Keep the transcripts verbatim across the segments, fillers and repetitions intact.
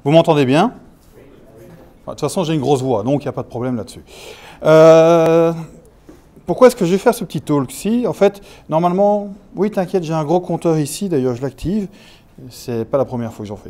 Vous m'entendez bien? De toute façon, j'ai une grosse voix, donc il n'y a pas de problème là-dessus. Euh, pourquoi est-ce que je vais faire ce petit talk-ci? En fait, normalement, oui, t'inquiète, j'ai un gros compteur ici, d'ailleurs je l'active. C'est pas la première fois que j'en fais.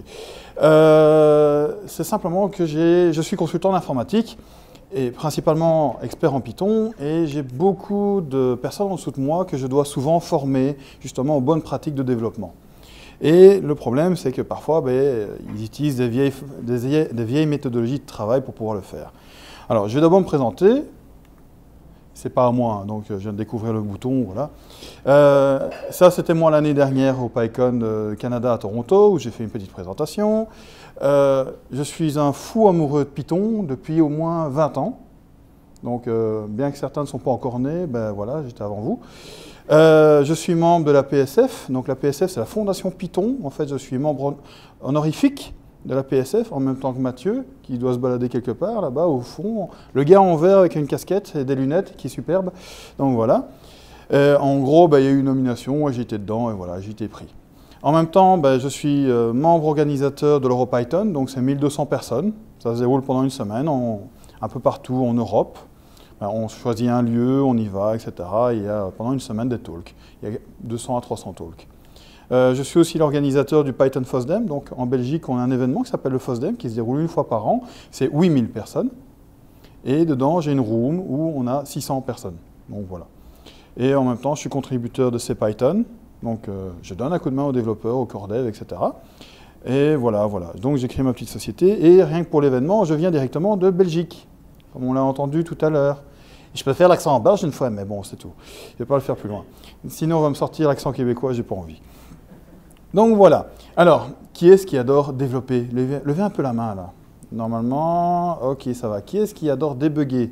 Euh, c'est simplement que je suis consultant en informatique, et principalement expert en Python, et j'ai beaucoup de personnes en dessous de moi que je dois souvent former justement aux bonnes pratiques de développement. Et le problème, c'est que parfois, ben, ils utilisent des vieilles, des, des vieilles méthodologies de travail pour pouvoir le faire. Alors, je vais d'abord me présenter. C'est pas à moi, hein, donc je viens de découvrir le bouton, voilà. Euh, ça, c'était moi l'année dernière au PyCon euh, Canada à Toronto, où j'ai fait une petite présentation. Euh, je suis un fou amoureux de Python depuis au moins vingt ans. Donc, euh, bien que certains ne sont pas encore nés, ben voilà, j'étais avant vous. Euh, je suis membre de la P S F. Donc, la P S F, c'est la Fondation Python. En fait, je suis membre honorifique de la P S F, en même temps que Mathieu, qui doit se balader quelque part, là-bas, au fond. Le gars en vert avec une casquette et des lunettes, qui est superbe. Donc, voilà. Euh, en gros, ben, il y a eu une nomination, et j'étais dedans, et voilà, j'ai été pris. En même temps, ben, je suis euh, membre organisateur de l'EuroPython, donc c'est mille deux cents personnes. Ça se déroule pendant une semaine, en, un peu partout en Europe. Ben, on choisit un lieu, on y va, et cetera. Il y a pendant une semaine des talks. Il y a deux cents à trois cents talks. Euh, je suis aussi l'organisateur du Python FOSDEM. Donc en Belgique, on a un événement qui s'appelle le FOSDEM, qui se déroule une fois par an. C'est huit mille personnes. Et dedans, j'ai une room où on a six cents personnes. Donc voilà. Et en même temps, je suis contributeur de CPython. Donc euh, je donne un coup de main aux développeurs, aux core dev, et cetera. Et voilà, voilà. Donc j'ai créé ma petite société. Et rien que pour l'événement, je viens directement de Belgique, comme on l'a entendu tout à l'heure. Je peux faire l'accent en belge une fois, mais bon, c'est tout. Je ne vais pas le faire plus loin. Sinon, on va me sortir l'accent québécois, j'ai pas envie. Donc voilà. Alors, qui est-ce qui adore développer? Levez, levez un peu la main, là. Normalement, ok, ça va. Qui est-ce qui adore débugger?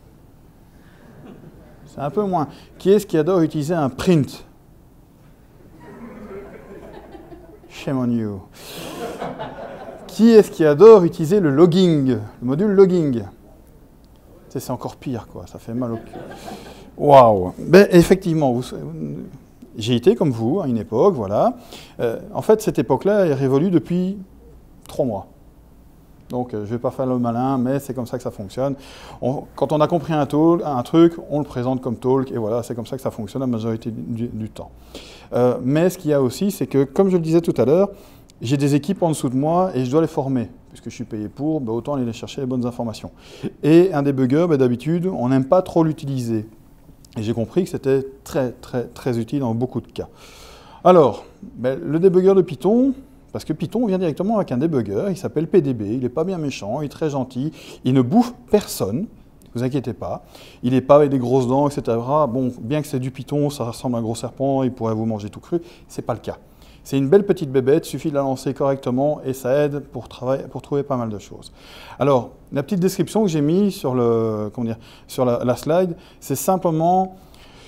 C'est un peu moins. Qui est-ce qui adore utiliser un print? Shame on you. Qui est-ce qui adore utiliser le logging, le module logging? C'est encore pire, quoi. Ça fait mal au cul. Waouh! Ben, effectivement, vous, j'ai été comme vous à une époque, voilà. Euh, en fait, cette époque-là est révolue depuis trois mois. Donc, euh, je ne vais pas faire le malin, mais c'est comme ça que ça fonctionne. On, quand on a compris un, talk, un truc, on le présente comme talk, et voilà, c'est comme ça que ça fonctionne la majorité du, du temps. Euh, mais ce qu'il y a aussi, c'est que, comme je le disais tout à l'heure, j'ai des équipes en dessous de moi et je dois les former. Puisque je suis payé pour, ben autant aller chercher les bonnes informations. Et un débugger, ben d'habitude, on n'aime pas trop l'utiliser. Et j'ai compris que c'était très, très, très utile dans beaucoup de cas. Alors, ben, le débugger de Python, parce que Python vient directement avec un débugger, il s'appelle P D B, il n'est pas bien méchant, il est très gentil, il ne bouffe personne, ne vous inquiétez pas, il n'est pas avec des grosses dents, et cetera. Bon, bien que c'est du Python, ça ressemble à un gros serpent, il pourrait vous manger tout cru, ce n'est pas le cas. C'est une belle petite bébête, il suffit de la lancer correctement et ça aide pour, pour trouver pas mal de choses. Alors, la petite description que j'ai mise sur, le, comment dire, sur la, la slide, c'est simplement,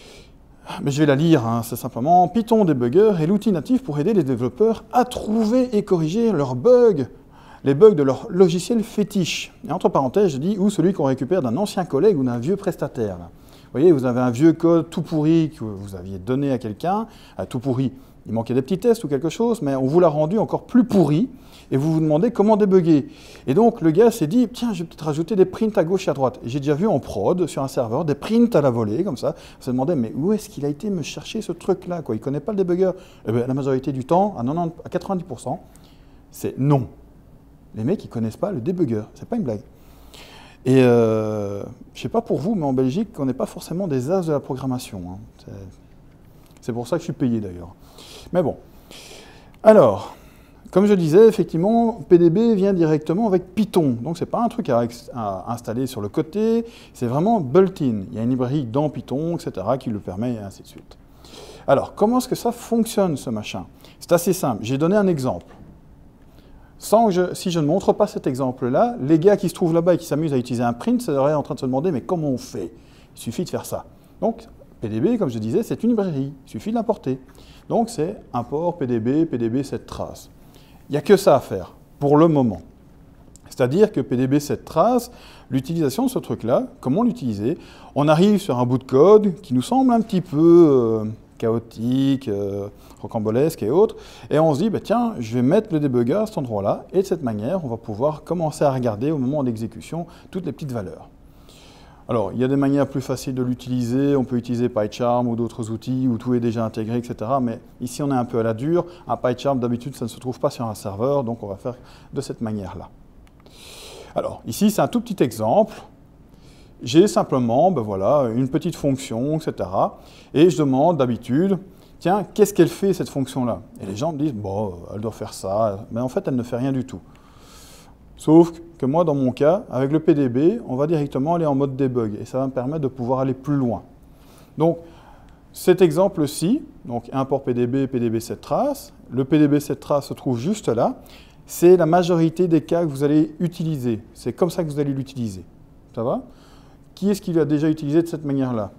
mais je vais la lire, hein, c'est simplement Python Debugger est l'outil natif pour aider les développeurs à trouver et corriger leurs bugs, les bugs de leur logiciel fétiche. Et entre parenthèses, je dis, ou celui qu'on récupère d'un ancien collègue ou d'un vieux prestataire. Là. Vous voyez, vous avez un vieux code tout pourri que vous aviez donné à quelqu'un, tout pourri. Il manquait des petits tests ou quelque chose, mais on vous l'a rendu encore plus pourri et vous vous demandez comment débugger. Et donc le gars s'est dit, tiens, je vais peut-être rajouter des prints à gauche et à droite. J'ai déjà vu en prod, sur un serveur, des prints à la volée, comme ça. On se demandait, mais où est-ce qu'il a été me chercher ce truc-là, quoi? Il ne connaît pas le débugger. Eh bien, la majorité du temps, à, quatre-vingt-dix, à quatre-vingt-dix pour cent, c'est non. Les mecs, ils ne connaissent pas le débugger. C'est pas une blague. Et euh, je ne sais pas pour vous, mais en Belgique, on n'est pas forcément des as de la programmation. Hein. C'est pour ça que je suis payé, d'ailleurs. Mais bon. Alors, comme je disais, effectivement, P D B vient directement avec Python. Donc, ce n'est pas un truc à, à installer sur le côté, c'est vraiment built-in. Il y a une librairie dans Python, et cetera, qui le permet, et ainsi de suite. Alors, comment est-ce que ça fonctionne, ce machin? C'est assez simple. J'ai donné un exemple. Sans que je, si je ne montre pas cet exemple-là, les gars qui se trouvent là-bas et qui s'amusent à utiliser un print seraient en train de se demander, mais comment on fait? Il suffit de faire ça. Donc, P D B, comme je disais, c'est une librairie. Il suffit de l'importer. Donc, c'est import P D B, P D B sept traces. Il n'y a que ça à faire, pour le moment. C'est-à-dire que P D B sept traces, l'utilisation de ce truc-là, comment l'utiliser? On arrive sur un bout de code qui nous semble un petit peu euh, chaotique, euh, rocambolesque et autres. Et on se dit, bah, tiens, je vais mettre le débugger à cet endroit-là. Et de cette manière, on va pouvoir commencer à regarder au moment d'exécution toutes les petites valeurs. Alors, il y a des manières plus faciles de l'utiliser. On peut utiliser PyCharm ou d'autres outils où tout est déjà intégré, et cetera. Mais ici, on est un peu à la dure. Un PyCharm, d'habitude, ça ne se trouve pas sur un serveur. Donc, on va faire de cette manière-là. Alors, ici, c'est un tout petit exemple. J'ai simplement ben voilà, une petite fonction, et cetera. Et je demande d'habitude, tiens, qu'est-ce qu'elle fait cette fonction-là? Et les gens me disent, bon, elle doit faire ça, mais en fait, elle ne fait rien du tout. Sauf que moi, dans mon cas, avec le P D B, on va directement aller en mode debug, et ça va me permettre de pouvoir aller plus loin. Donc, cet exemple-ci, donc import P D B, P D B set trace, le P D B set trace se trouve juste là, c'est la majorité des cas que vous allez utiliser. C'est comme ça que vous allez l'utiliser. Ça va? Qui est-ce qui l'a déjà utilisé de cette manière-là?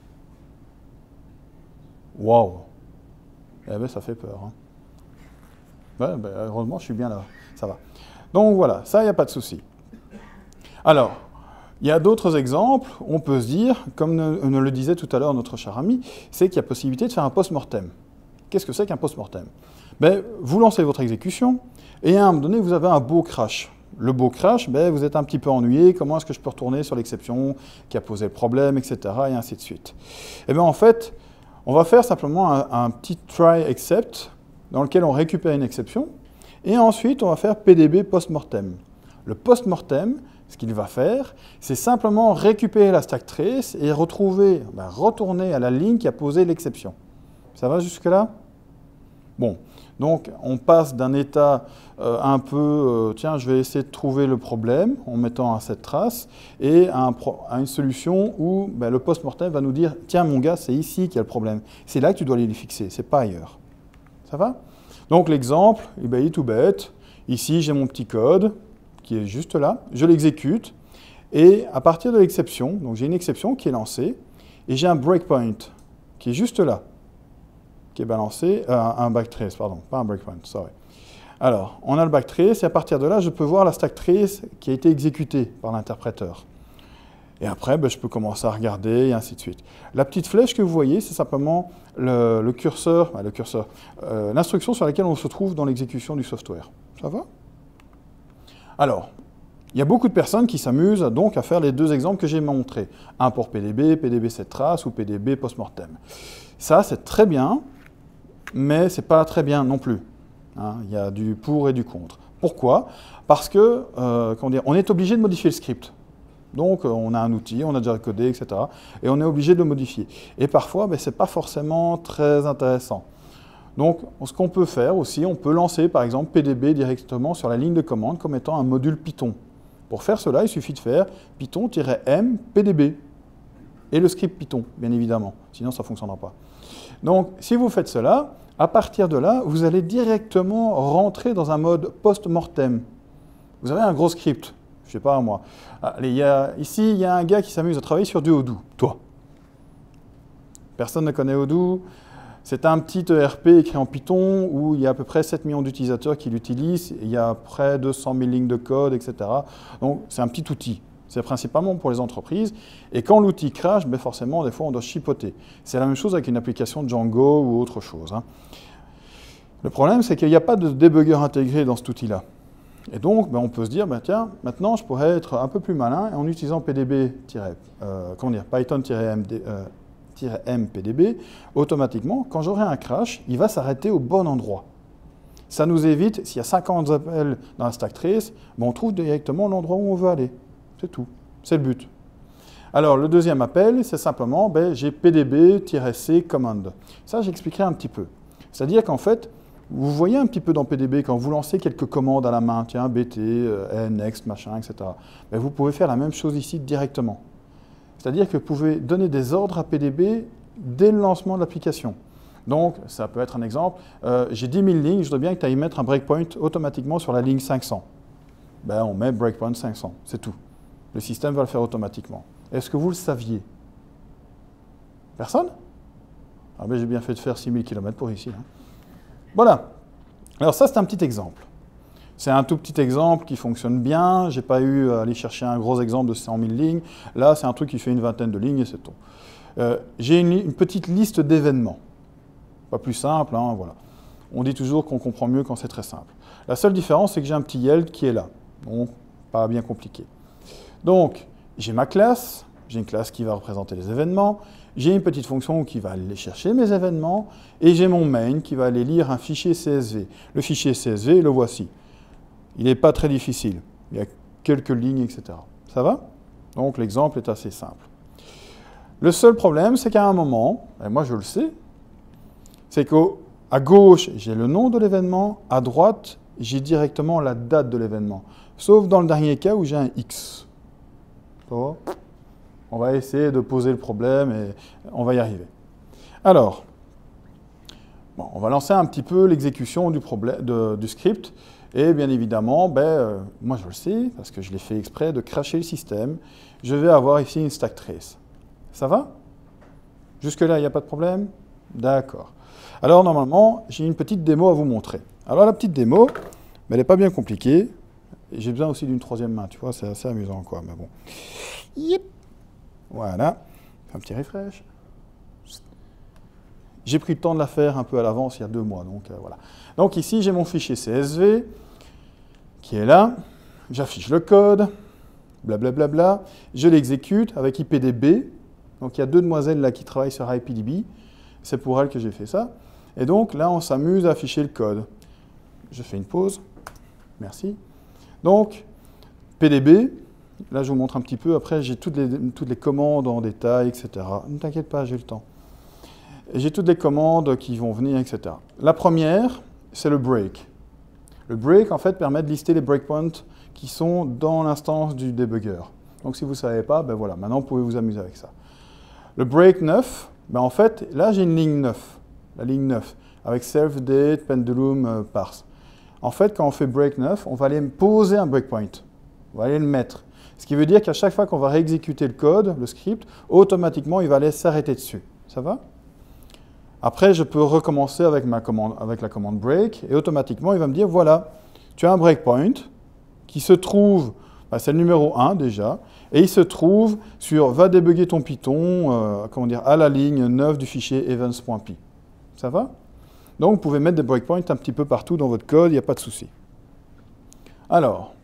Waouh! Eh bien, ça fait peur. Hein. Ouais, ben, heureusement, je suis bien là. Ça va. Donc voilà, ça, il n'y a pas de souci. Alors, il y a d'autres exemples. On peut se dire, comme ne, le disait tout à l'heure notre cher ami, c'est qu'il y a possibilité de faire un post-mortem. Qu'est-ce que c'est qu'un post-mortem? Ben, vous lancez votre exécution, et à un moment donné, vous avez un beau crash. Le beau crash, ben, vous êtes un petit peu ennuyé, comment est-ce que je peux retourner sur l'exception qui a posé le problème, et cetera, et ainsi de suite. Et bien en fait, on va faire simplement un, un petit try except, dans lequel on récupère une exception, et ensuite on va faire P D B post-mortem. Le post-mortem, ce qu'il va faire, c'est simplement récupérer la stack trace et retrouver, ben, retourner à la ligne qui a posé l'exception. Ça va jusque-là? Bon. Donc, on passe d'un état euh, un peu, euh, tiens, je vais essayer de trouver le problème en mettant à cette trace, et à, un à une solution où ben, le post-mortem va nous dire, tiens, mon gars, c'est ici qu'il y a le problème. C'est là que tu dois aller les fixer, c'est pas ailleurs. Ça va? Donc, l'exemple, eh ben, il est tout bête. Ici, j'ai mon petit code qui est juste là. Je l'exécute, et à partir de l'exception, donc j'ai une exception qui est lancée, et j'ai un breakpoint qui est juste là, qui est balancé, euh, un backtrace, pardon, pas un breakpoint, sorry. Alors, on a le backtrace, et à partir de là, je peux voir la stack trace qui a été exécutée par l'interpréteur. Et après, ben, je peux commencer à regarder, et ainsi de suite. La petite flèche que vous voyez, c'est simplement le, le curseur, ben, le curseur, euh, l'instruction sur laquelle on se trouve dans l'exécution du software. Ça va? Alors, il y a beaucoup de personnes qui s'amusent donc à faire les deux exemples que j'ai montrés. Import P D B, P D B set trace ou P D B post-mortem. Ça, c'est très bien, mais ce n'est pas très bien non plus. Hein, il y a du pour et du contre. Pourquoi? Parce que, euh, comment dire, on est obligé de modifier le script. Donc, on a un outil, on a déjà codé, et cetera. Et on est obligé de le modifier. Et parfois, ben, ce n'est pas forcément très intéressant. Donc, ce qu'on peut faire aussi, on peut lancer, par exemple, P D B directement sur la ligne de commande comme étant un module Python. Pour faire cela, il suffit de faire Python-M P D B. Et le script Python, bien évidemment. Sinon, ça ne fonctionnera pas. Donc, si vous faites cela, à partir de là, vous allez directement rentrer dans un mode post-mortem. Vous avez un gros script, je ne sais pas moi. Allez, il y a, ici, il y a un gars qui s'amuse à travailler sur du Odoo, toi. Personne ne connaît Odoo. C'est un petit E R P écrit en Python où il y a à peu près sept millions d'utilisateurs qui l'utilisent. Il y a près de deux cent mille lignes de code, et cetera. Donc, c'est un petit outil. C'est principalement pour les entreprises. Et quand l'outil crash, ben forcément, des fois, on doit chipoter. C'est la même chose avec une application Django ou autre chose. Hein. Le problème, c'est qu'il n'y a pas de débugger intégré dans cet outil-là. Et donc, ben, on peut se dire, ben, tiens, maintenant, je pourrais être un peu plus malin en utilisant P D B, euh, comment dire, Python-M P D B, automatiquement, quand j'aurai un crash, il va s'arrêter au bon endroit. Ça nous évite, s'il y a cinquante appels dans la stack trace, ben, on trouve directement l'endroit où on veut aller. C'est tout. C'est le but. Alors, le deuxième appel, c'est simplement, ben, j'ai P D B-C command. Ça, j'expliquerai un petit peu. C'est-à-dire qu'en fait, vous voyez un petit peu dans P D B, quand vous lancez quelques commandes à la main, tiens, B T, euh, next, machin, et cetera, ben, vous pouvez faire la même chose ici directement. C'est-à-dire que vous pouvez donner des ordres à P D B dès le lancement de l'application. Donc, ça peut être un exemple, euh, j'ai dix mille lignes, je voudrais bien que tu ailles mettre un breakpoint automatiquement sur la ligne cinq cents. Ben, on met breakpoint cinq cents, c'est tout. Le système va le faire automatiquement. Est-ce que vous le saviez? Personne? Ah ben, j'ai bien fait de faire six mille kilomètres pour ici. Hein. Voilà. Alors ça, c'est un petit exemple. C'est un tout petit exemple qui fonctionne bien. Je n'ai pas eu à aller chercher un gros exemple de cent mille lignes. Là, c'est un truc qui fait une vingtaine de lignes et c'est tout. Euh, j'ai une, une petite liste d'événements. Pas plus simple, hein, voilà. On dit toujours qu'on comprend mieux quand c'est très simple. La seule différence, c'est que j'ai un petit yield qui est là. Donc, pas bien compliqué. Donc, j'ai ma classe, j'ai une classe qui va représenter les événements, j'ai une petite fonction qui va aller chercher mes événements, et j'ai mon main qui va aller lire un fichier C S V. Le fichier C S V, le voici. Il n'est pas très difficile. Il y a quelques lignes, et cetera. Ça va? Donc, l'exemple est assez simple. Le seul problème, c'est qu'à un moment, et moi je le sais, c'est qu'à gauche, j'ai le nom de l'événement, à droite, j'ai directement la date de l'événement. Sauf dans le dernier cas où j'ai un X. Ça va? On va essayer de poser le problème et on va y arriver. Alors, bon, on va lancer un petit peu l'exécution du, du script. Et bien évidemment, ben, euh, moi je le sais, parce que je l'ai fait exprès de cracher le système. Je vais avoir ici une stack trace. Ça va? Jusque-là, il n'y a pas de problème? D'accord. Alors normalement, j'ai une petite démo à vous montrer. Alors la petite démo, mais elle n'est pas bien compliquée. J'ai besoin aussi d'une troisième main, tu vois, c'est assez amusant quoi, mais bon. Yep. Voilà, un petit refresh. J'ai pris le temps de la faire un peu à l'avance, il y a deux mois, donc euh, voilà. Donc ici, j'ai mon fichier C S V qui est là. J'affiche le code, blablabla. Bla bla bla. Je l'exécute avec I P D B. Donc il y a deux demoiselles là qui travaillent sur I P D B. C'est pour elles que j'ai fait ça. Et donc là, on s'amuse à afficher le code. Je fais une pause. Merci. Donc, P D B. Là, je vous montre un petit peu. Après, j'ai toutes les, toutes les commandes en détail, et cetera. Ne t'inquiète pas, j'ai le temps. J'ai toutes les commandes qui vont venir, et cetera. La première, c'est le break. Le break, en fait, permet de lister les breakpoints qui sont dans l'instance du debugger. Donc, si vous ne savez pas, ben voilà, maintenant, vous pouvez vous amuser avec ça. Le break neuf, ben en fait, là, j'ai une ligne neuf, la ligne neuf, avec self-date, pendulum, euh, parse. En fait, quand on fait break neuf, on va aller poser un breakpoint. On va aller le mettre. Ce qui veut dire qu'à chaque fois qu'on va réexécuter le code, le script, automatiquement, il va aller s'arrêter dessus. Ça va? Après, je peux recommencer avec, ma commande, avec la commande break, et automatiquement, il va me dire, voilà, tu as un breakpoint qui se trouve, ben, c'est le numéro un déjà, et il se trouve sur, va débugger ton Python, euh, comment dire, à la ligne neuf du fichier events.py. Ça va? Donc, vous pouvez mettre des breakpoints un petit peu partout dans votre code, il n'y a pas de souci. Alors,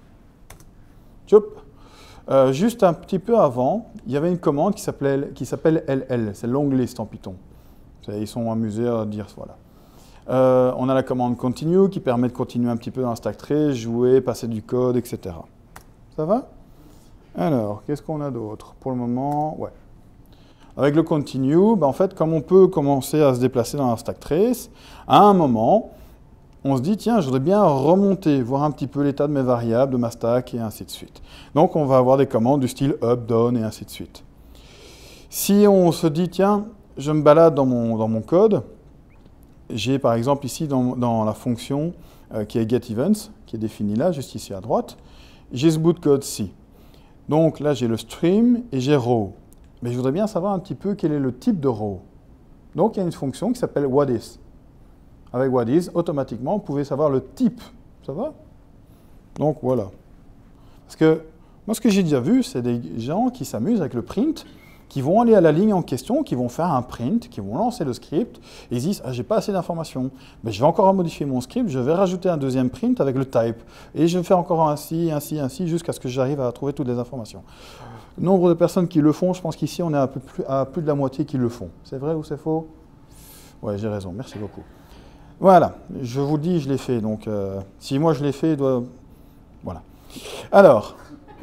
euh, juste un petit peu avant, il y avait une commande qui s'appelle L L, c'est long list en Python. Ils sont amusés à dire, voilà. Euh, on a la commande continue qui permet de continuer un petit peu dans la stack trace, jouer, passer du code, et cetera. Ça va? Alors, qu'est-ce qu'on a d'autre? Pour le moment, ouais. Avec le continue, ben en fait, comme on peut commencer à se déplacer dans la stack trace, à un moment, on se dit, tiens, je voudrais bien remonter, voir un petit peu l'état de mes variables, de ma stack, et ainsi de suite. Donc, on va avoir des commandes du style up, down, et ainsi de suite. Si on se dit, tiens, je me balade dans mon, dans mon code, j'ai par exemple ici dans, dans la fonction euh, qui est getEvents, qui est définie là, juste ici à droite, j'ai ce bout de code-ci. Donc là, j'ai le stream et j'ai row. Mais je voudrais bien savoir un petit peu quel est le type de row. Donc il y a une fonction qui s'appelle whatis. Avec whatis, automatiquement, vous pouvez savoir le type. Ça va? Donc voilà. Parce que moi, ce que j'ai déjà vu, c'est des gens qui s'amusent avec le print, qui vont aller à la ligne en question, qui vont faire un print, qui vont lancer le script, et ils disent « Ah, j'ai pas assez d'informations. Mais je vais encore modifier mon script, je vais rajouter un deuxième print avec le type. Et je vais faire encore ainsi, ainsi, ainsi, jusqu'à ce que j'arrive à trouver toutes les informations. » Le nombre de personnes qui le font, je pense qu'ici, on est à plus, à plus de la moitié qui le font. C'est vrai ou c'est faux? Ouais, j'ai raison, merci beaucoup. Voilà, je vous dis, je l'ai fait. Donc, euh, si moi je l'ai fait, il doit... Voilà. Alors,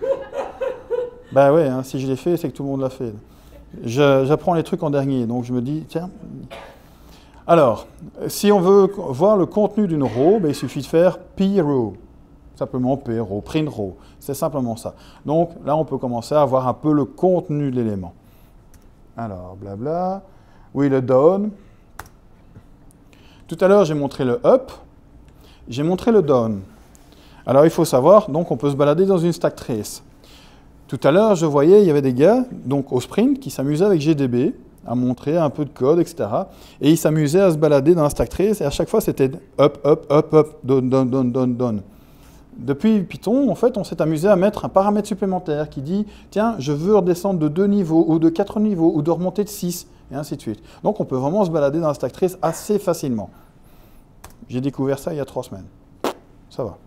bah ouais, hein, si je l'ai fait, c'est que tout le monde l'a fait. J'apprends les trucs en dernier, donc je me dis, tiens. Alors, si on veut voir le contenu d'une row, ben, il suffit de faire p-row. Simplement p-row, print row. C'est simplement ça. Donc là, on peut commencer à voir un peu le contenu de l'élément. Alors, blabla. Oui, le down. Tout à l'heure, j'ai montré le up. J'ai montré le down. Alors, il faut savoir, donc, on peut se balader dans une stack trace. Tout à l'heure, je voyais, il y avait des gars, donc au sprint, qui s'amusaient avec G D B, à montrer un peu de code, et cetera. Et ils s'amusaient à se balader dans la stack trace, et à chaque fois, c'était up, up, up, up, down, down, down, down, down. Depuis Python, en fait, on s'est amusé à mettre un paramètre supplémentaire qui dit, tiens, je veux redescendre de deux niveaux, ou de quatre niveaux, ou de remonter de six. et ainsi de suite. Donc on peut vraiment se balader dans la stack trace assez facilement. J'ai découvert ça il y a trois semaines. Ça va.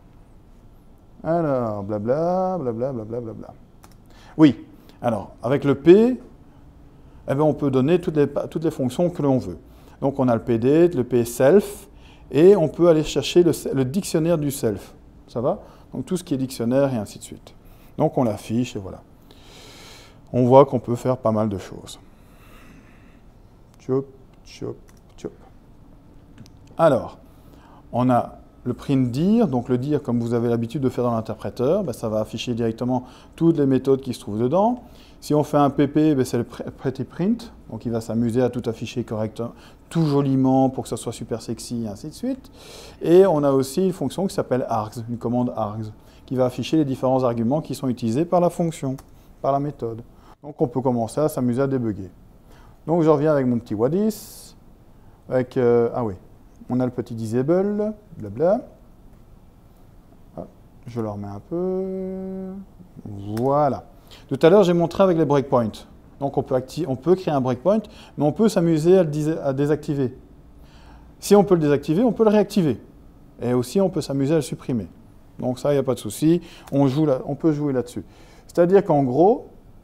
Alors, blabla, blabla, blabla, blabla. Oui, alors, avec le P, eh bien, on peut donner toutes les, toutes les fonctions que l'on veut. Donc on a le P D, le P self, et on peut aller chercher le, le dictionnaire du self. Ça va? Donc tout ce qui est dictionnaire et ainsi de suite. Donc on l'affiche et voilà. On voit qu'on peut faire pas mal de choses. Tchop, tchop, tchop. Alors, on a le print dir, donc le dir comme vous avez l'habitude de faire dans l'interpréteur, ben ça va afficher directement toutes les méthodes qui se trouvent dedans. Si on fait un P P, ben c'est le pretty print, donc il va s'amuser à tout afficher correctement, tout joliment pour que ça soit super sexy et ainsi de suite. Et on a aussi une fonction qui s'appelle args, une commande args, qui va afficher les différents arguments qui sont utilisés par la fonction, par la méthode. Donc on peut commencer à s'amuser à débugger. Donc je reviens avec mon petit Wadis, avec, euh, ah oui, on a le petit disable, blabla. Ah, je le remets un peu. Voilà. Tout à l'heure, j'ai montré avec les breakpoints. Donc on peut, on peut créer un breakpoint, mais on peut s'amuser à le à désactiver. Si on peut le désactiver, on peut le réactiver. Et aussi, on peut s'amuser à le supprimer. Donc ça, il n'y a pas de souci. On, joue là, on peut jouer là-dessus. C'est-à-dire qu'en gros,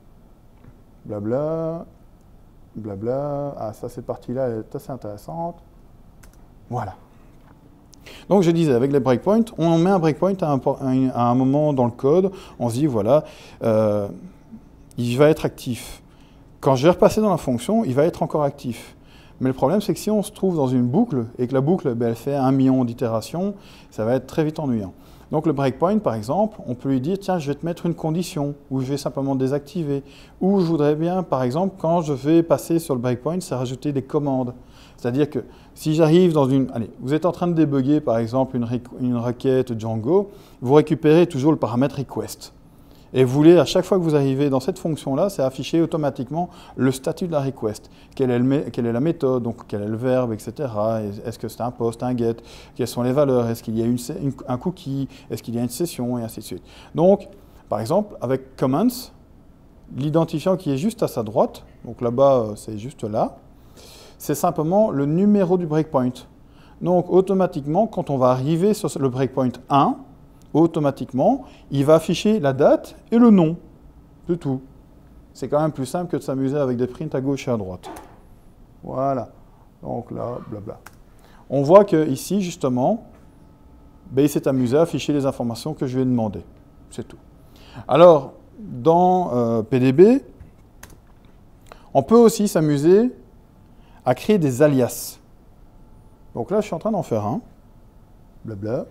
blabla, blabla, ah ça, cette partie-là, elle est assez intéressante. Voilà. Donc je disais, avec les breakpoints, on met un breakpoint à un, à un moment dans le code, on se dit, voilà, euh, il va être actif. Quand je vais repasser dans la fonction, il va être encore actif. Mais le problème, c'est que si on se trouve dans une boucle, et que la boucle, ben, elle fait un million d'itérations, ça va être très vite ennuyant. Donc le breakpoint, par exemple, on peut lui dire, tiens, je vais te mettre une condition, ou je vais simplement désactiver, ou je voudrais bien, par exemple, quand je vais passer sur le breakpoint, c'est rajouter des commandes. C'est-à-dire que si j'arrive dans une... Allez, vous êtes en train de débugger, par exemple, une, une requête Django, vous récupérez toujours le paramètre request. Et vous voulez, à chaque fois que vous arrivez dans cette fonction-là, c'est afficher automatiquement le statut de la request. Quelle est, le, quelle est la méthode, donc quel est le verbe, et cetera. Est-ce que c'est un post, un get? Quelles sont les valeurs? Est-ce qu'il y a une, une, un cookie? Est-ce qu'il y a une session? Et ainsi de suite. Donc, par exemple, avec comments, l'identifiant qui est juste à sa droite, donc là-bas, c'est juste là, c'est simplement le numéro du breakpoint. Donc, automatiquement, quand on va arriver sur le breakpoint un, automatiquement, il va afficher la date et le nom. C'est tout. C'est quand même plus simple que de s'amuser avec des prints à gauche et à droite. Voilà. Donc là, blabla. On voit qu'ici, justement, ben, il s'est amusé à afficher les informations que je lui ai demandées. C'est tout. Alors, dans euh, P D B, on peut aussi s'amuser à créer des alias. Donc là, je suis en train d'en faire un. Blabla.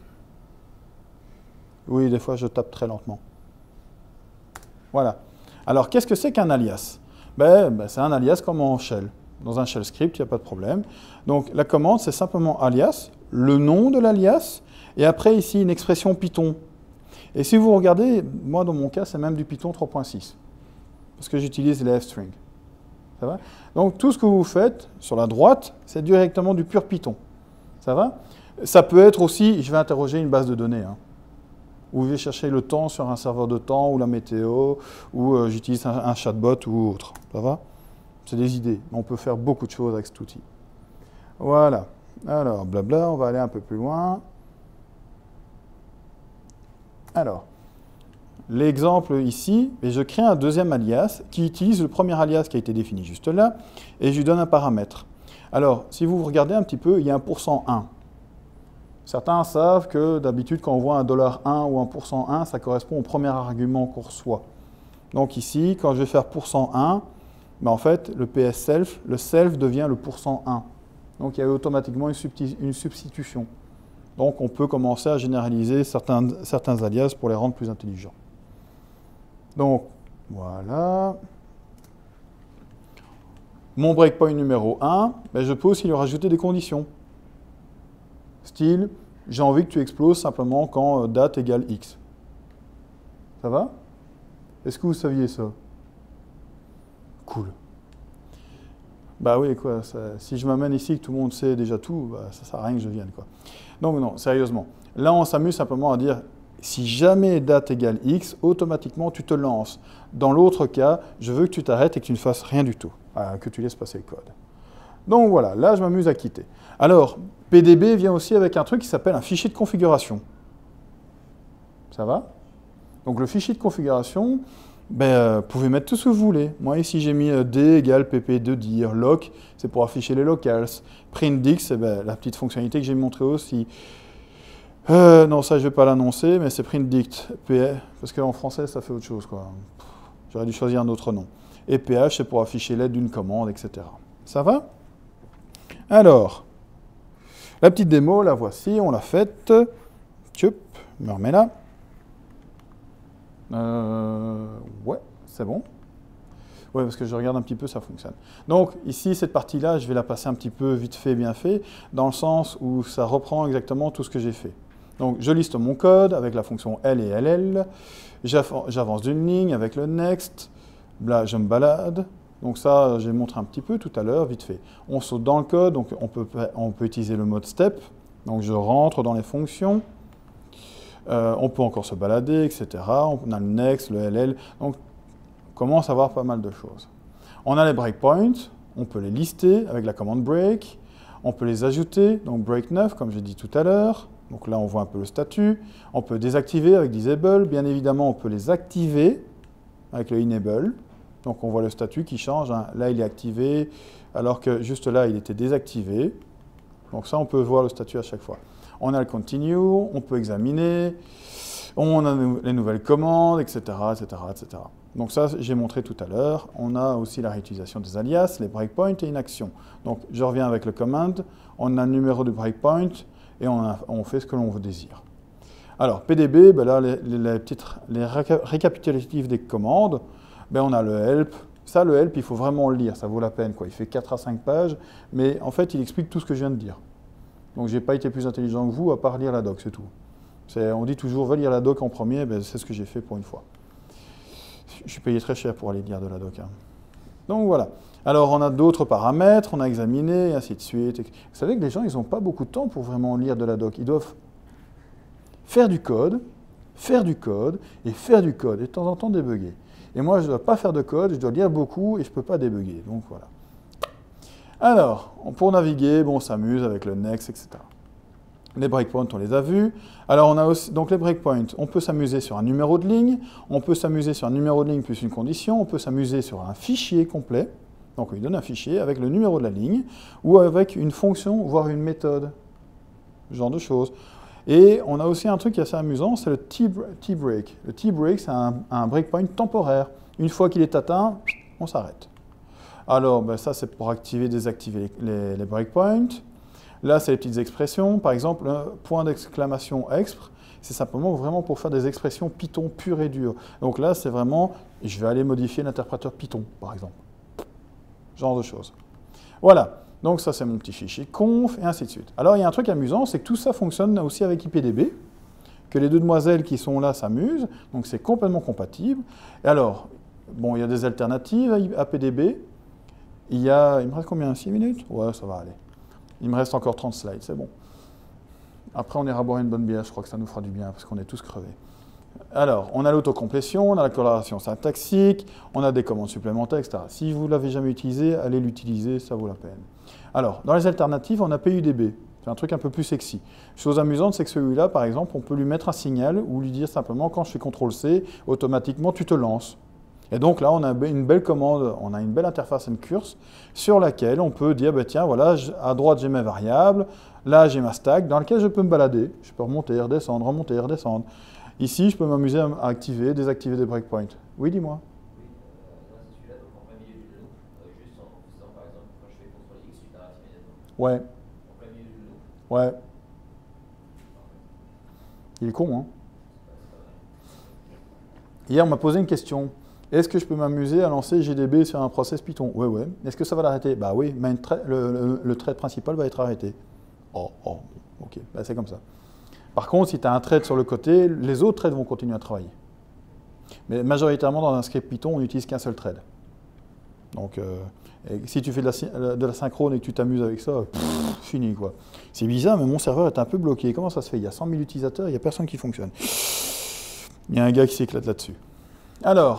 Oui, des fois, je tape très lentement. Voilà. Alors, qu'est-ce que c'est qu'un alias? ben, ben, c'est un alias comme en shell. Dans un shell script, il n'y a pas de problème. Donc, la commande, c'est simplement alias, le nom de l'alias, et après, ici, une expression Python. Et si vous regardez, moi, dans mon cas, c'est même du Python trois point six. Parce que j'utilise les f-string. Ça va? Donc, tout ce que vous faites sur la droite, c'est directement du pur Python. Ça va? Ça peut être aussi, je vais interroger une base de données, hein, ou je vais chercher le temps sur un serveur de temps, ou la météo, ou euh, j'utilise un, un chatbot ou autre. Ça va? C'est des idées. On peut faire beaucoup de choses avec cet outil. Voilà. Alors, blabla, on va aller un peu plus loin. Alors, l'exemple ici, et je crée un deuxième alias qui utilise le premier alias qui a été défini juste là, et je lui donne un paramètre. Alors, si vous regardez un petit peu, il y a un pourcent un. Certains savent que d'habitude, quand on voit un dollar un ou un pourcent un, ça correspond au premier argument qu'on reçoit. Donc ici, quand je vais faire pourcent un, ben en fait, le P S self, le self devient le pourcent un. Donc il y a automatiquement une, une substitution. Donc on peut commencer à généraliser certains, certains alias pour les rendre plus intelligents. Donc voilà. Mon breakpoint numéro un, ben je peux aussi lui rajouter des conditions. Style, j'ai envie que tu exploses simplement quand date égale X. Ça va? Est-ce que vous saviez ça? Cool. Bah oui, quoi, ça, si je m'amène ici que tout le monde sait déjà tout, bah, ça ne sert à rien que je vienne, quoi. Donc non, sérieusement. Là, on s'amuse simplement à dire, si jamais date égale X, automatiquement, tu te lances. Dans l'autre cas, je veux que tu t'arrêtes et que tu ne fasses rien du tout. euh, que tu laisses passer le code. Donc voilà, là je m'amuse à quitter. Alors, P D B vient aussi avec un truc qui s'appelle un fichier de configuration. Ça va? Donc le fichier de configuration, ben, euh, vous pouvez mettre tout ce que vous voulez. Moi ici j'ai mis euh, d égale pp de dir, loc, c'est pour afficher les locals. Printdix, c'est ben, la petite fonctionnalité que j'ai montrée aussi. Euh, non, ça je ne vais pas l'annoncer, mais c'est printdict, P, parce qu'en français ça fait autre chose, quoi. J'aurais dû choisir un autre nom. Et ph, c'est pour afficher l'aide d'une commande, et cetera. Ça va? Alors, la petite démo, la voici, on l'a faite. Tchoup, je me remets là. Euh, ouais, c'est bon. Ouais, parce que je regarde un petit peu, ça fonctionne. Donc, ici, cette partie-là, je vais la passer un petit peu vite fait, bien fait, dans le sens où ça reprend exactement tout ce que j'ai fait. Donc, je liste mon code avec la fonction L et L L. J'avance d'une ligne avec le next. Là, je me balade. Donc ça, j'ai montré un petit peu tout à l'heure, vite fait. On saute dans le code, donc on peut, on peut utiliser le mode step. Donc je rentre dans les fonctions. Euh, on peut encore se balader, et cetera. On a le next, le L L. Donc on commence à avoir pas mal de choses. On a les breakpoints. On peut les lister avec la commande break. On peut les ajouter, donc break neuf, comme j'ai dit tout à l'heure. Donc là, on voit un peu le statut. On peut désactiver avec disable. Bien évidemment, on peut les activer avec le enable. Donc on voit le statut qui change, hein. Là il est activé, alors que juste là il était désactivé. Donc ça on peut voir le statut à chaque fois. On a le continue, on peut examiner, on a les nouvelles commandes, et cetera, et cetera, et cetera. Donc ça j'ai montré tout à l'heure. On a aussi la réutilisation des alias, les breakpoints et une action. Donc je reviens avec le command, on a le numéro du breakpoint et on, a, on fait ce que l'on désire. Alors P D B, ben là les, les, les, petites, les récapitulatifs des commandes. Ben, on a le help. Ça, le help, il faut vraiment le lire, ça vaut la peine, quoi. Il fait quatre à cinq pages, mais en fait, il explique tout ce que je viens de dire. Donc, je n'ai pas été plus intelligent que vous, à part lire la doc, c'est tout. On dit toujours, va lire la doc en premier, ben, c'est ce que j'ai fait pour une fois. Je suis payé très cher pour aller lire de la doc. Hein. Donc, voilà. Alors, on a d'autres paramètres, on a examiné, et ainsi de suite. Vous savez que les gens, ils n'ont pas beaucoup de temps pour vraiment lire de la doc. Ils doivent faire du code, faire du code, et faire du code, et de temps en temps débugger. Et moi, je ne dois pas faire de code, je dois lire beaucoup et je ne peux pas débugger. Donc voilà. Alors, pour naviguer, bon, on s'amuse avec le next, et cetera. Les breakpoints, on les a vus. Alors, on a aussi, donc les breakpoints, on peut s'amuser sur un numéro de ligne, on peut s'amuser sur un numéro de ligne plus une condition, on peut s'amuser sur un fichier complet. Donc, on lui donne un fichier avec le numéro de la ligne ou avec une fonction, voire une méthode. Ce genre de choses. Et on a aussi un truc qui est assez amusant, c'est le T-break. Le T-break, c'est un, un breakpoint temporaire. Une fois qu'il est atteint, on s'arrête. Alors, ben ça, c'est pour activer, désactiver les, les, les breakpoints. Là, c'est les petites expressions. Par exemple, un point d'exclamation expr, c'est simplement vraiment pour faire des expressions Python pures et dures. Donc là, c'est vraiment, je vais aller modifier l'interpréteur Python, par exemple. Ce genre de choses. Voilà. Donc ça, c'est mon petit fichier conf, et ainsi de suite. Alors, il y a un truc amusant, c'est que tout ça fonctionne aussi avec I P D B, que les deux demoiselles qui sont là s'amusent, donc c'est complètement compatible. Et alors, bon, il y a des alternatives à P D B. Il y a, il me reste combien? six minutes? Ouais, ça va aller. Il me reste encore trente slides, c'est bon. Après, on ira boire une bonne bière, je crois que ça nous fera du bien, parce qu'on est tous crevés. Alors, on a l'autocomplétion, on a la coloration syntaxique, on a des commandes supplémentaires, et cetera. Si vous ne l'avez jamais utilisé, allez l'utiliser, ça vaut la peine. Alors, dans les alternatives, on a P U D B. C'est un truc un peu plus sexy. Chose amusante, c'est que celui-là, par exemple, on peut lui mettre un signal ou lui dire simplement, quand je fais contrôle C, automatiquement, tu te lances. Et donc là, on a une belle commande, on a une belle interface Ncurse sur laquelle on peut dire, bah, tiens, voilà, à droite, j'ai mes variables, là, j'ai ma stack, dans laquelle je peux me balader. Je peux remonter, redescendre, remonter, redescendre. Ici, je peux m'amuser à activer, désactiver des breakpoints. Oui, dis-moi. Oui, euh, là, c'est celui-là, donc en plein milieu du loop, euh, juste en faisant, par exemple, quand je fais contrôle X, tu t'arrêtes immédiatement. Ouais. En plein milieu du loop. Ouais. Il est con, hein. Hier, on m'a posé une question. Est-ce que je peux m'amuser à lancer G D B sur un process Python? Oui, oui. Est-ce que ça va l'arrêter? Bah oui, mais le, le, le thread principal va être arrêté. Oh, oh, ok, bah, c'est comme ça. Par contre, si tu as un thread sur le côté, les autres threads vont continuer à travailler. Mais majoritairement, dans un script Python, on n'utilise qu'un seul thread. Donc, euh, si tu fais de la, de la synchrone et que tu t'amuses avec ça, pff, fini, quoi. C'est bizarre, mais mon serveur est un peu bloqué. Comment ça se fait? Il y a cent mille utilisateurs, il n'y a personne qui fonctionne. Il y a un gars qui s'éclate là-dessus. Alors,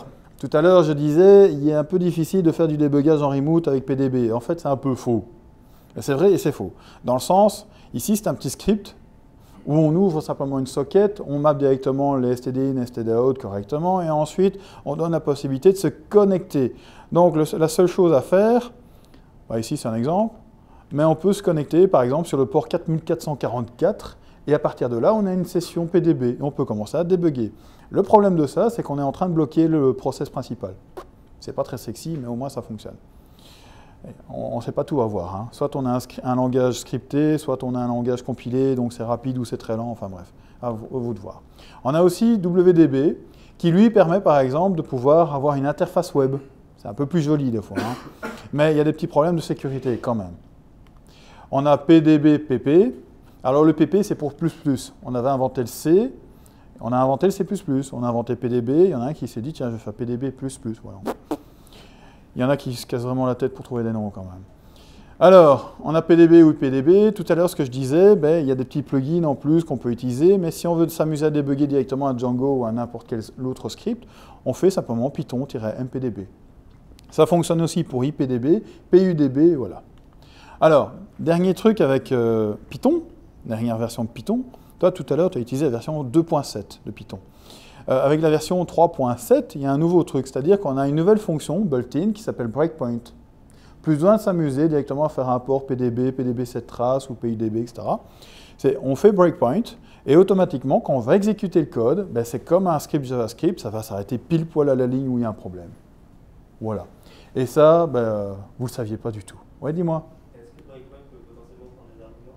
Tout à l'heure, je disais, il est un peu difficile de faire du débugage en remote avec P D B. En fait, c'est un peu faux. C'est vrai et c'est faux. Dans le sens, ici, c'est un petit script où on ouvre simplement une socket, on map directement les S T D in, S T D out correctement, et ensuite, on donne la possibilité de se connecter. Donc, le, la seule chose à faire, bah ici, c'est un exemple, mais on peut se connecter, par exemple, sur le port quatre mille quatre cent quarante-quatre, et à partir de là, on a une session P D B, et on peut commencer à débugger. Le problème de ça, c'est qu'on est en train de bloquer le process principal. C'est pas très sexy, mais au moins ça fonctionne. On ne sait pas tout avoir. Hein. Soit on a un, un langage scripté, soit on a un langage compilé, donc c'est rapide ou c'est très lent, enfin bref, à vous, à vous de voir. On a aussi W D B, qui lui permet par exemple de pouvoir avoir une interface web. C'est un peu plus joli des fois, hein. Mais il y a des petits problèmes de sécurité quand même. On a P D B P P. Alors le P P, c'est pour plus plus. On avait inventé le C, on a inventé le C plus plus, on a inventé P D B, il y en a un qui s'est dit, tiens, je vais faire P D B plus plus. Voilà. Il y en a qui se cassent vraiment la tête pour trouver des noms quand même. Alors, on a P D B ou P D B. Tout à l'heure, ce que je disais, ben, il y a des petits plugins en plus qu'on peut utiliser, mais si on veut s'amuser à débugger directement un Django ou à n'importe quel autre script, on fait simplement Python-M P D B. Ça fonctionne aussi pour I P D B, P U D B, voilà. Alors, dernier truc avec euh, Python, dernière version de Python. Toi, tout à l'heure, tu as utilisé la version deux point sept de Python. Euh, avec la version trois point sept, il y a un nouveau truc, c'est-à-dire qu'on a une nouvelle fonction built-in qui s'appelle breakpoint. Plus besoin de s'amuser directement à faire un port P D B, P D B sept traces ou P U D B, et cetera. On fait breakpoint et automatiquement, quand on va exécuter le code, ben, c'est comme un script JavaScript, ça va s'arrêter pile poil à la ligne où il y a un problème. Voilà. Et ça, ben, vous ne le saviez pas du tout. Ouais, dis-moi. Est-ce que breakpoint peut potentiellement prendre des arguments?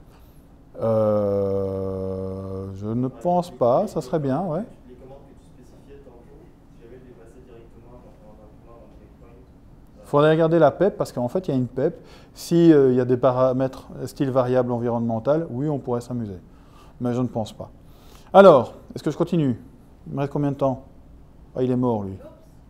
Euh, je ne pense pas, ça serait bien, ouais. Les commandes que tu spécifiais tantôt, si jamais je les passais directement dans un argument dans breakpoint. Il faudrait regarder la P E P parce qu'en fait, il y a une P E P. S'il euh, y a des paramètres style variable environnementale, oui, on pourrait s'amuser. Mais je ne pense pas. Alors, est-ce que je continue? Il me reste combien de temps? Ah, il est mort, lui.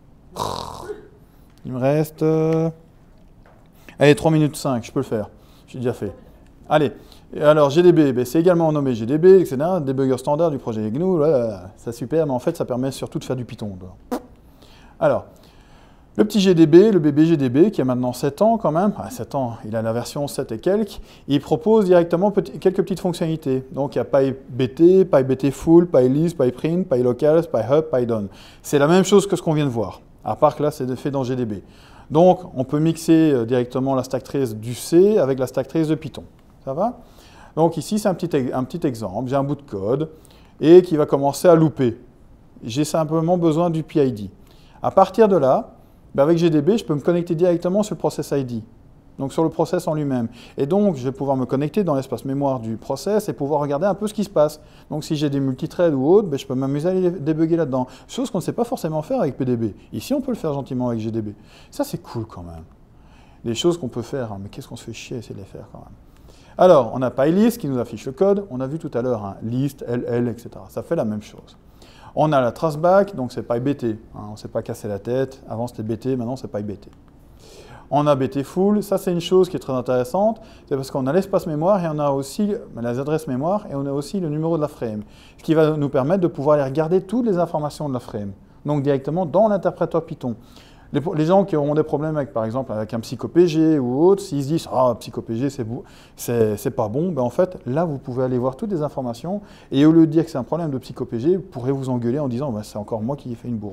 Il me reste... Euh... Allez, trois minutes cinq, je peux le faire. J'ai déjà fait. Allez. Et alors, G D B, ben, c'est également nommé G D B, et cetera. Débugger standard du projet G N U. C'est super, mais en fait, ça permet surtout de faire du Python. Alors... Le petit G D B, le bébé G D B, qui a maintenant sept ans quand même, ah, sept ans, il a la version sept et quelques, il propose directement petit, quelques petites fonctionnalités. Donc il y a PyBT, PyBT Full, PyList, PyPrint, PyLocals, PyHub, PyDown. C'est la même chose que ce qu'on vient de voir, à part que là c'est fait dans G D B. Donc on peut mixer directement la stack trace du C avec la stack trace de Python. Ça va? Donc ici c'est un petit, un petit exemple, j'ai un bout de code et qui va commencer à louper. J'ai simplement besoin du P I D. À partir de là, ben avec G D B, je peux me connecter directement sur le process I D, donc sur le process en lui-même. Et donc, je vais pouvoir me connecter dans l'espace mémoire du process et pouvoir regarder un peu ce qui se passe. Donc, si j'ai des multithreads ou autres, ben, je peux m'amuser à les débugger là-dedans. Chose qu'on ne sait pas forcément faire avec P D B. Ici, on peut le faire gentiment avec G D B. Ça, c'est cool quand même. Des choses qu'on peut faire, hein, mais qu'est-ce qu'on se fait chier à essayer de les faire quand même. Alors, on a PyList qui nous affiche le code. On a vu tout à l'heure hein, list, L L, et cetera. Ça fait la même chose. On a la traceback, donc c'est PyBT. Hein, on ne s'est pas cassé la tête. Avant c'était B T, maintenant c'est PyBT. On a B T full. Ça c'est une chose qui est très intéressante. C'est parce qu'on a l'espace mémoire et on a aussi les adresses mémoire et on a aussi le numéro de la frame. Ce qui va nous permettre de pouvoir aller regarder toutes les informations de la frame. Donc directement dans l'interpréteur Python. Les, les gens qui auront des problèmes avec, par exemple, avec un psycho-P G ou autre, s'ils se disent « Ah, psycho-P G, c'est pas bon », ben en fait, là, vous pouvez aller voir toutes les informations et au lieu de dire que c'est un problème de psycho-P G, vous pourrez vous engueuler en disant ben, « C'est encore moi qui ai fait une bourde ».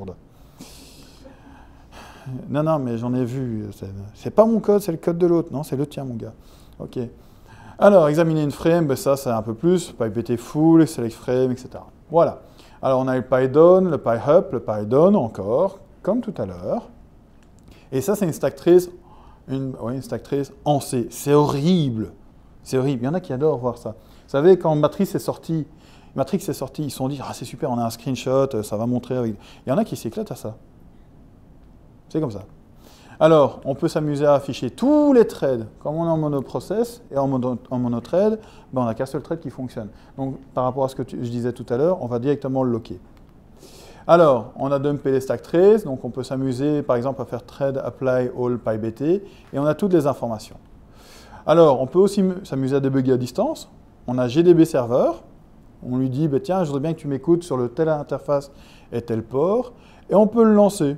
Non, non, mais j'en ai vu. C'est pas mon code, c'est le code de l'autre. Non, c'est le tien, mon gars. OK. Alors, examiner une frame, ben ça, c'est un peu plus. PyBT full, select frame, et cetera. Voilà. Alors, on a le PyDown, le PyHub, le PyDown encore, comme tout à l'heure. Et ça, c'est une stack trace, une, ouais, une stack trace en C. C'est horrible. C'est horrible. Il y en a qui adorent voir ça. Vous savez, quand Matrix est sorti, Matrix est sorti, ils se sont dit « Ah, c'est super, on a un screenshot, ça va montrer. » avec... Il y en a qui s'éclatent à ça. C'est comme ça. Alors, on peut s'amuser à afficher tous les threads. Comme on est en monoprocess et en, mono, en monothread, ben on n'a qu'un seul thread qui fonctionne. Donc, par rapport à ce que tu, je disais tout à l'heure, on va directement le locker. Alors, on a dumpé les stack traces, donc on peut s'amuser par exemple à faire thread apply all pybt, et on a toutes les informations. Alors, on peut aussi s'amuser à débugger à distance. On a G D B server, on lui dit, bah, tiens, je voudrais bien que tu m'écoutes sur le telle interface et tel port, et on peut le lancer.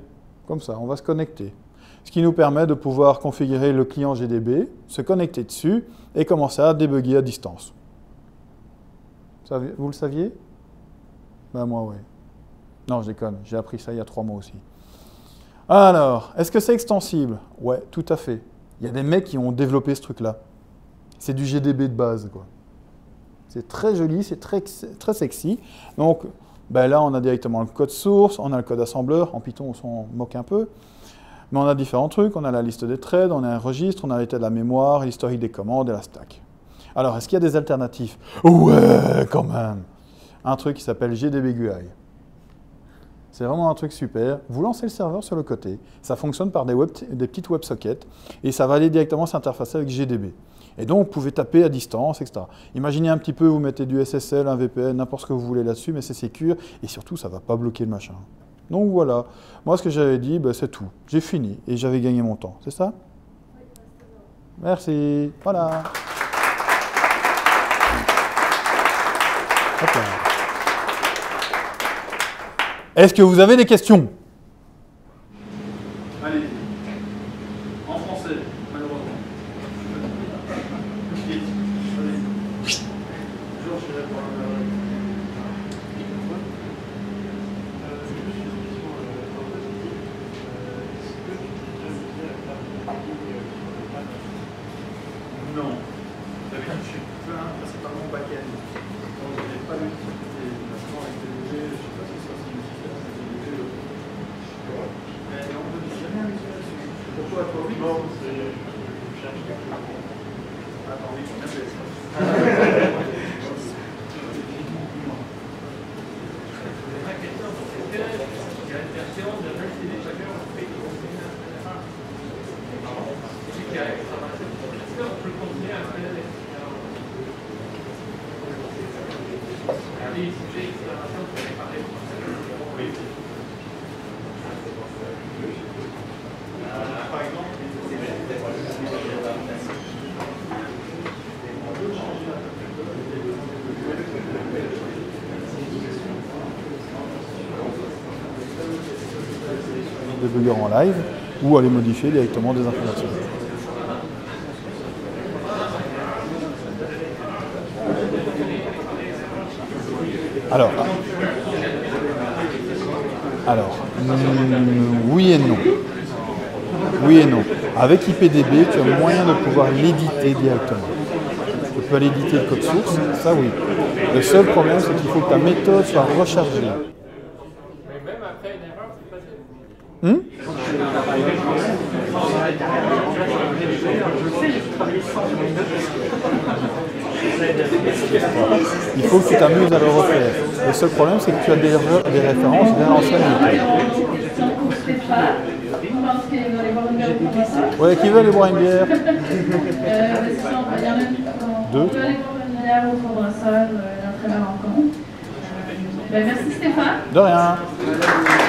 Comme ça, on va se connecter. Ce qui nous permet de pouvoir configurer le client G D B, se connecter dessus et commencer à débugger à distance. Vous le saviez? Ben moi, oui. Non, je déconne, j'ai appris ça il y a trois mois aussi. Alors, est-ce que c'est extensible? Ouais, tout à fait. Il y a des mecs qui ont développé ce truc-là. C'est du G D B de base, quoi. C'est très joli, c'est très, très sexy. Donc, ben là, on a directement le code source, on a le code assembleur. En Python, on s'en moque un peu. Mais on a différents trucs. On a la liste des threads, on a un registre, on a l'état de la mémoire, l'historique des commandes et la stack. Alors, est-ce qu'il y a des alternatives? Ouais, quand même. Un truc qui s'appelle G D B G U I. C'est vraiment un truc super. Vous lancez le serveur sur le côté. Ça fonctionne par des, web, des petites WebSockets. Et ça va aller directement s'interfacer avec G D B. Et donc, vous pouvez taper à distance, et cetera. Imaginez un petit peu, vous mettez du S S L, un V P N, n'importe ce que vous voulez là-dessus, mais c'est sécure. Et surtout, ça ne va pas bloquer le machin. Donc voilà. Moi, ce que j'avais dit, ben, c'est tout. J'ai fini. Et j'avais gagné mon temps. C'est ça? Merci. Voilà. Okay. Est-ce que vous avez des questions? Allez, en français, malheureusement. Non. D'habitude, je suis plein, principalement back-end. Donc, je n'ai pas l'utilité. Maintenant, avec T D G, je ne sais pas si ça signifie T D G. Mais on ne dit rien là-dessus. Pourquoi toi? Non, c'est. Je cherche quelque chose. Attendez, on a fait ça. Débugger en live ou aller modifier directement des informations. Alors, alors mm, oui et non. Oui et non. Avec I P D B, tu as moyen de pouvoir l'éditer directement. Tu peux aller éditer le code source, ça oui. Le seul problème, c'est qu'il faut que ta méthode soit rechargée. Hmm? Il faut que tu t'amuses à le refaire. Le seul problème, c'est que tu as des, des références vers l'ancienne méthode. Ouais, qui veut aller boire une bière? Deux. Merci Stéphane. De rien.